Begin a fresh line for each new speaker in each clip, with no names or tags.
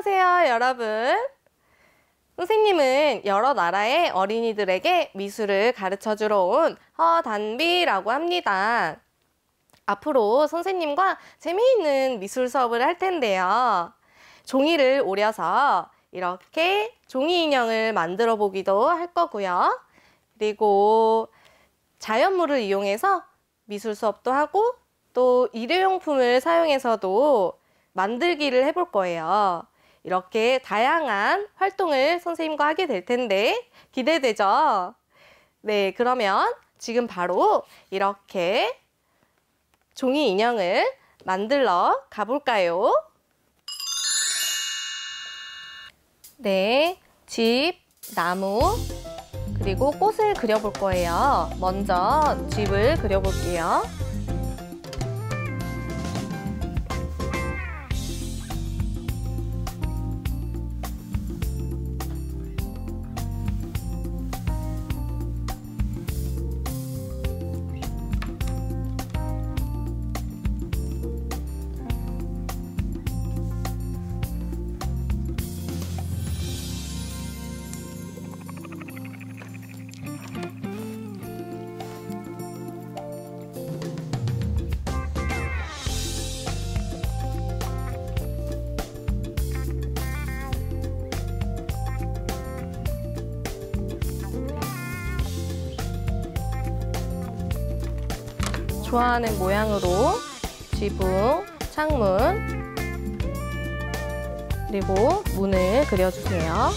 안녕하세요, 여러분. 선생님은 여러 나라의 어린이들에게 미술을 가르쳐주러 온 허단비라고 합니다. 앞으로 선생님과 재미있는 미술 수업을 할 텐데요. 종이를 오려서 이렇게 종이 인형을 만들어 보기도 할 거고요. 그리고 자연물을 이용해서 미술 수업도 하고 또 일회용품을 사용해서도 만들기를 해볼 거예요. 이렇게 다양한 활동을 선생님과 하게 될 텐데 기대되죠? 네, 그러면 지금 바로 이렇게 종이 인형을 만들러 가볼까요? 네, 집, 나무, 그리고 꽃을 그려볼 거예요. 먼저 집을 그려볼게요. 좋아하는 모양으로 지붕, 창문, 그리고 문을 그려주세요.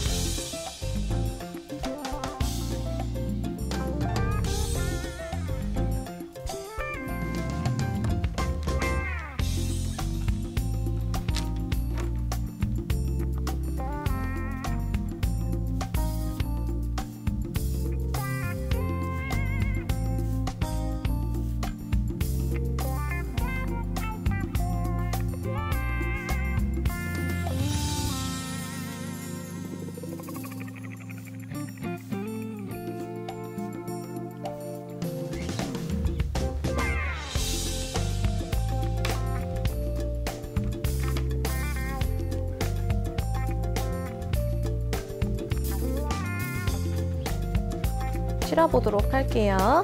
칠해보도록 할게요.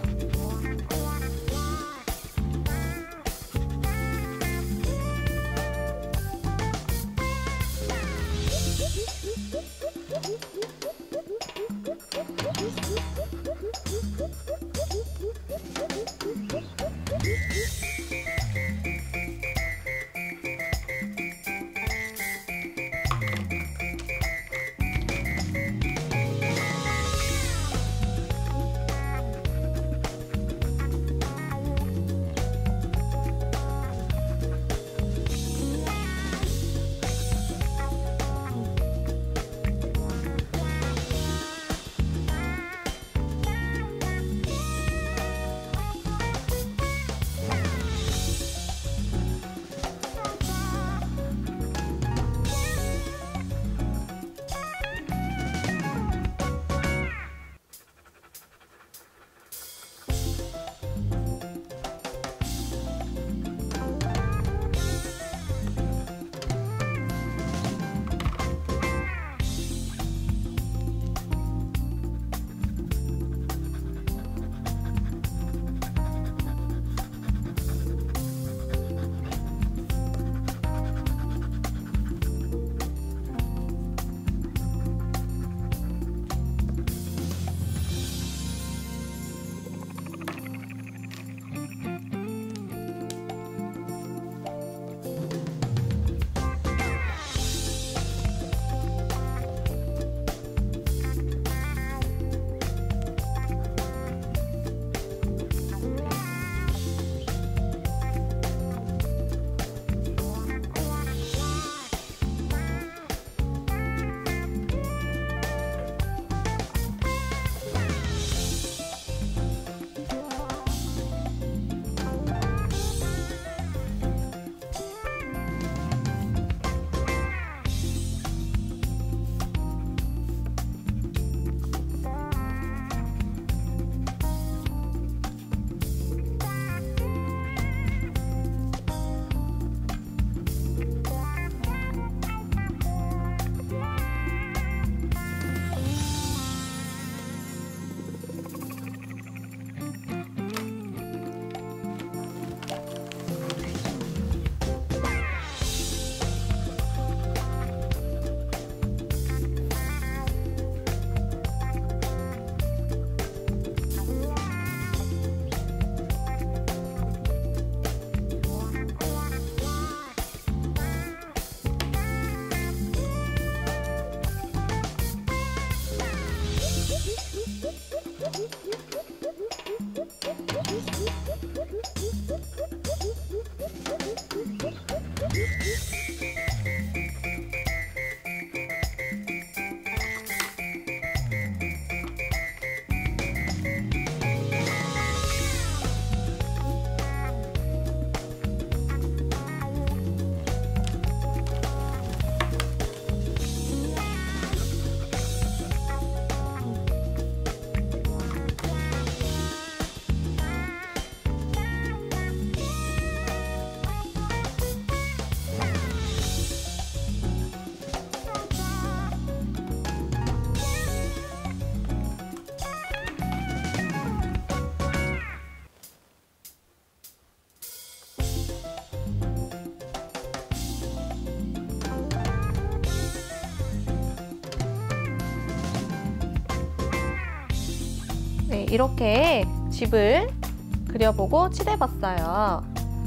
이렇게 집을 그려보고 칠해봤어요.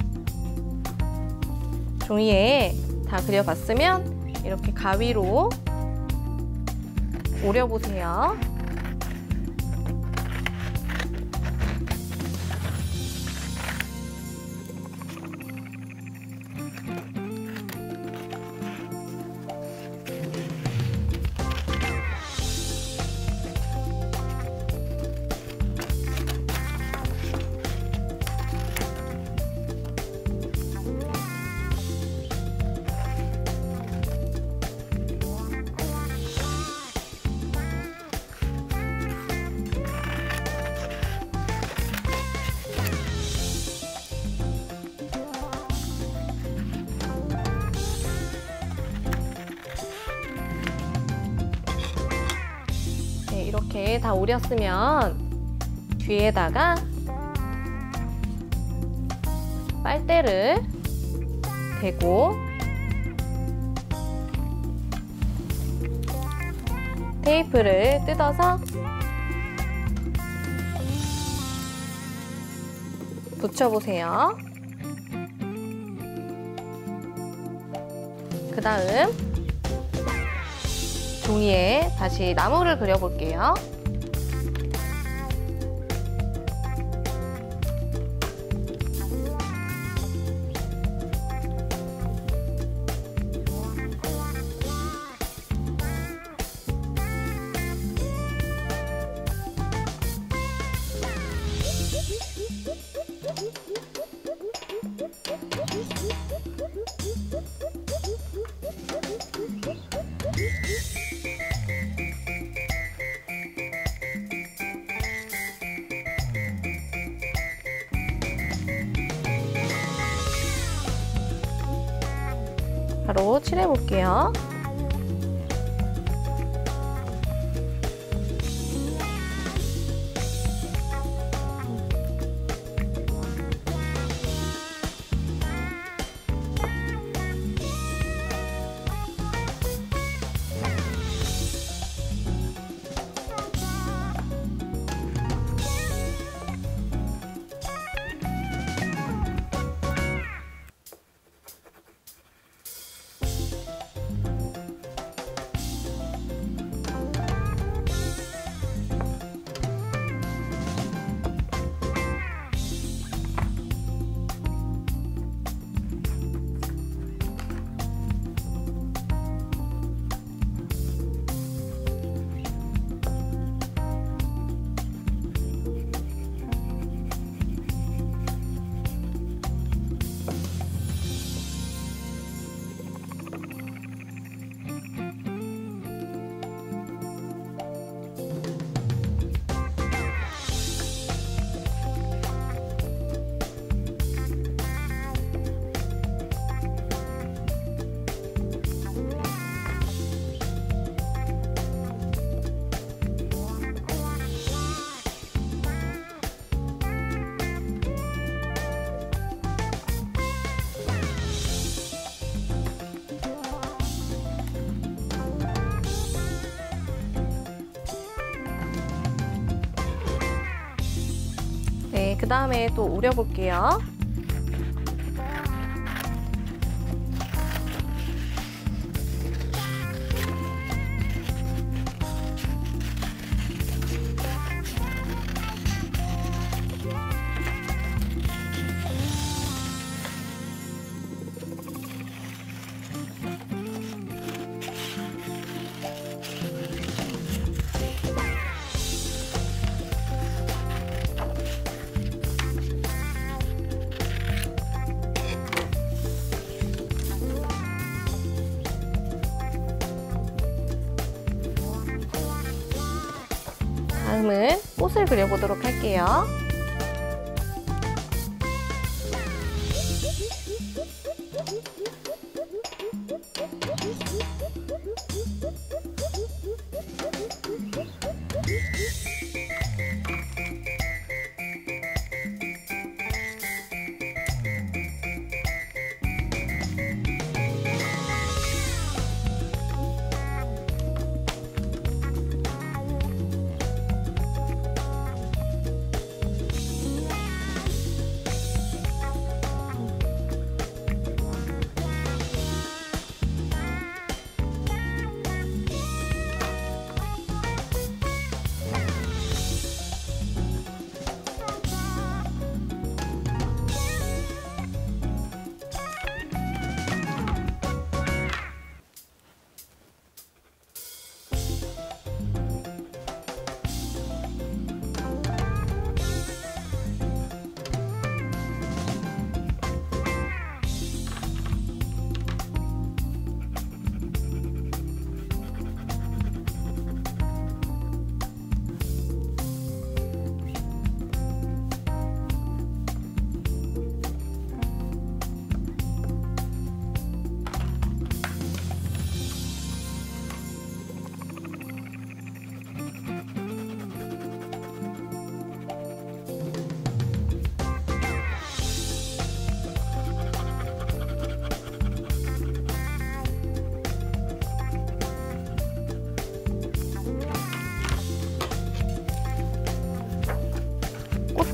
종이에 다 그려봤으면 이렇게 가위로 오려보세요. 이렇게 다 오렸으면 뒤에다가 빨대를 대고 테이프를 뜯어서 붙여보세요. 그 다음 종이에 다시 나무를 그려볼게요. 바로 칠해볼게요. 네, 그 다음에 또 오려볼게요. 다음은 꽃을 그려보도록 할게요.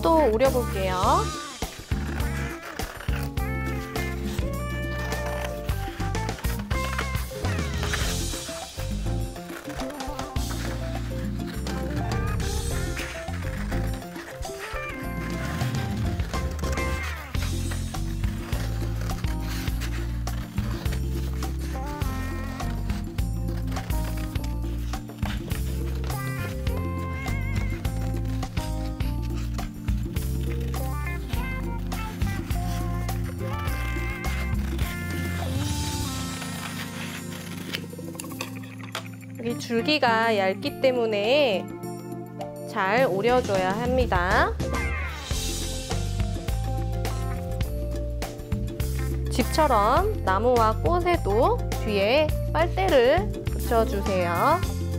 또 우려볼게요. 여기 줄기가 얇기 때문에 잘 오려줘야 합니다. 집처럼 나무와 꽃에도 뒤에 빨대를 붙여주세요.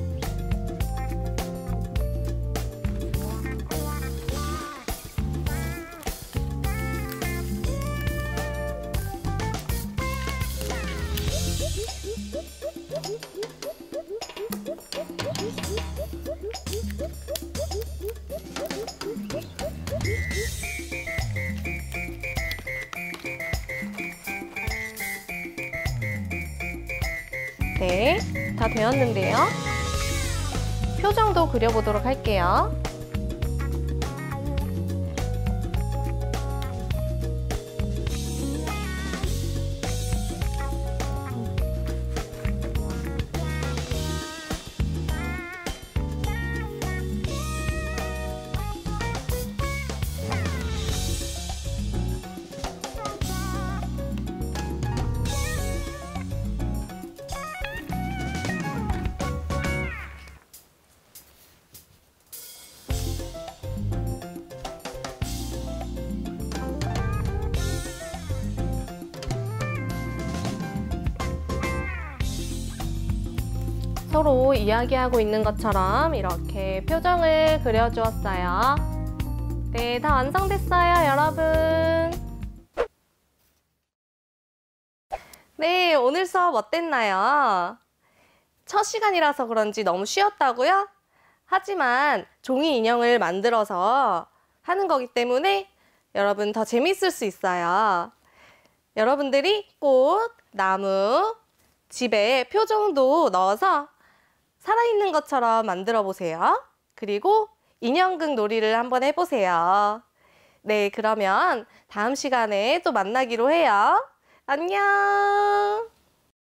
네, 다 되었는데요. 표정도 그려보도록 할게요. 서로 이야기하고 있는 것처럼 이렇게 표정을 그려주었어요. 네, 다 완성됐어요, 여러분. 네, 오늘 수업 어땠나요? 첫 시간이라서 그런지 너무 쉬웠다고요? 하지만 종이 인형을 만들어서 하는 거기 때문에 여러분 더 재밌을 수 있어요. 여러분들이 꽃, 나무, 집에 표정도 넣어서 살아있는 것처럼 만들어 보세요. 그리고 인형극 놀이를 한번 해보세요. 네, 그러면 다음 시간에 또 만나기로 해요. 안녕!